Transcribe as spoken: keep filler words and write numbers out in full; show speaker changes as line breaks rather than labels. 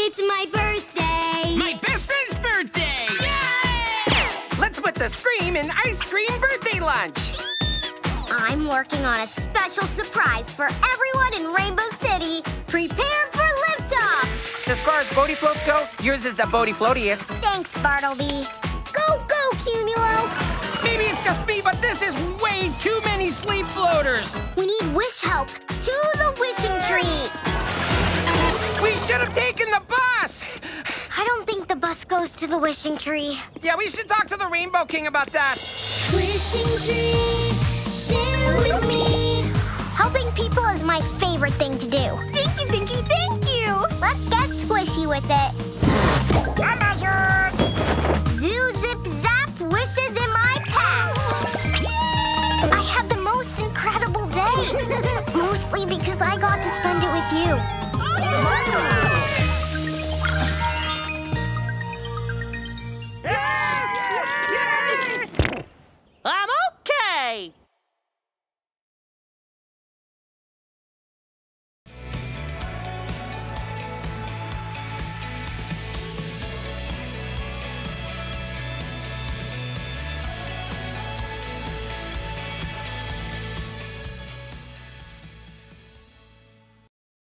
It's my birthday!
My best friend's birthday!
Yay! Let's put the Scream in ice cream birthday lunch!
I'm working on a special surprise for everyone in Rainbow City. Prepare for liftoff!
As far as boaty floats go, yours is the boaty floatiest.
Thanks, Bartleby. Go, go, Cumulo!
Maybe it's just me, but this is way too many sleep floaters.
We need wish help. To the wishing tree.
We should have taken the bus.
I don't think the bus goes to the wishing tree.
Yeah, we should talk to the Rainbow King about that.
Wishing tree, share with me. Helping people is my favorite thing to do. Thank you, thank you, thank you. Let's get squishy with it. I'm measured. Zoo, zip, zap, wishes in my pack. I had the most incredible day. Mostly because I got to